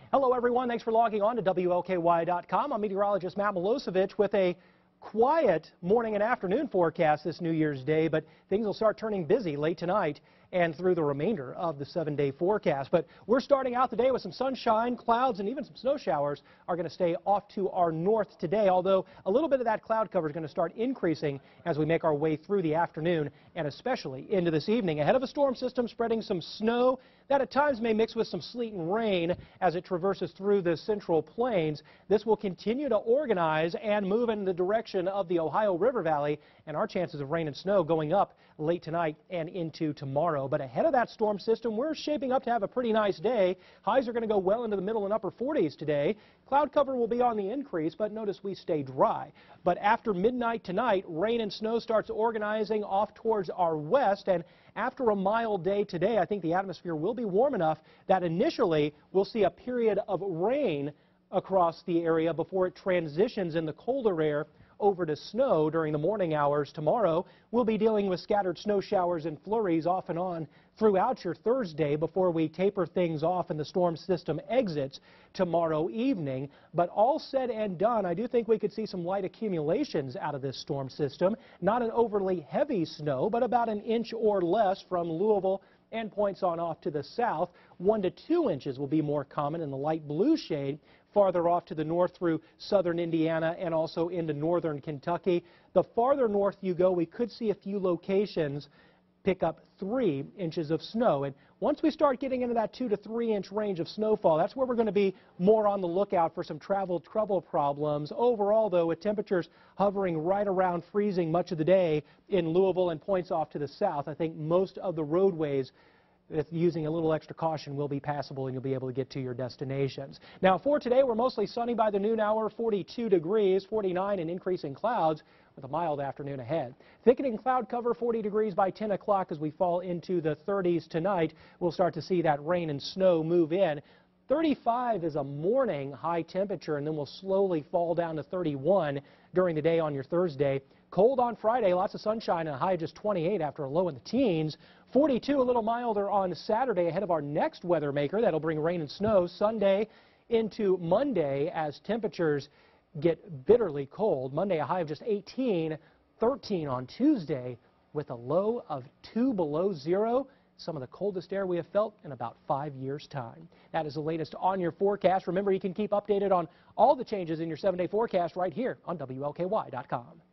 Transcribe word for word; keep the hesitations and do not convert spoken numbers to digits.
Hello, everyone. Thanks for logging on to W L K Y dot com. I'm meteorologist Matt Milosevich with a quiet morning and afternoon forecast this New Year's Day, but things will start turning busy late tonight and through the remainder of the seven-day forecast. But we're starting out the day with some sunshine, clouds, and even some snow showers are going to stay off to our north today, although a little bit of that cloud cover is going to start increasing as we make our way through the afternoon and especially into this evening. Ahead of a storm system spreading some snow that at times may mix with some sleet and rain as it traverses through the central plains. This will continue to organize and move in the direction of the Ohio River Valley, and our chances of rain and snow going up late tonight and into tomorrow. But ahead of that storm system, we're shaping up to have a pretty nice day. Highs are going to go well into the middle and upper forties today. Cloud cover will be on the increase, but notice we stay dry. But after midnight tonight, rain and snow starts organizing off towards our west, and after a mild day today, I think the atmosphere will be warm enough that initially we'll see a period of rain across the area before it transitions in the colder air over to snow during the morning hours tomorrow. We'll be dealing with scattered snow showers and flurries off and on throughout your Thursday before we taper things off and the storm system exits tomorrow evening. But all said and done, I do think we could see some light accumulations out of this storm system. Not an overly heavy snow, but about an inch or less from Louisville and points on off to the south. One to two inches will be more common in the light blue shade farther off to the north through southern Indiana and also into northern Kentucky. The farther north you go, we could see a few locations pick up three inches of snow. And once we start getting into that two to three inch range of snowfall, that's where we're going to be more on the lookout for some travel trouble problems. Overall, though, with temperatures hovering right around freezing much of the day in Louisville and points off to the south, I think most of the roadways, with using a little extra caution, will be passable and you'll be able to get to your destinations. Now for today, we're mostly sunny by the noon hour, forty-two degrees, forty-nine and increasing clouds with a mild afternoon ahead. Thickening cloud cover, forty degrees by ten o'clock as we fall into the thirties tonight. We'll start to see that rain and snow move in. thirty-five is a morning high temperature, and then we'll slowly fall down to thirty-one during the day on your Thursday. Cold on Friday, lots of sunshine and a high of just twenty-eight after a low in the teens. forty-two, a little milder on Saturday ahead of our next weather maker. That'll bring rain and snow Sunday into Monday as temperatures get bitterly cold. Monday, a high of just eighteen, thirteen on Tuesday with a low of two below zero. Some of the coldest air we have felt in about five years' time. That is the latest on your forecast. Remember, you can keep updated on all the changes in your seven-day forecast right here on W L K Y dot com.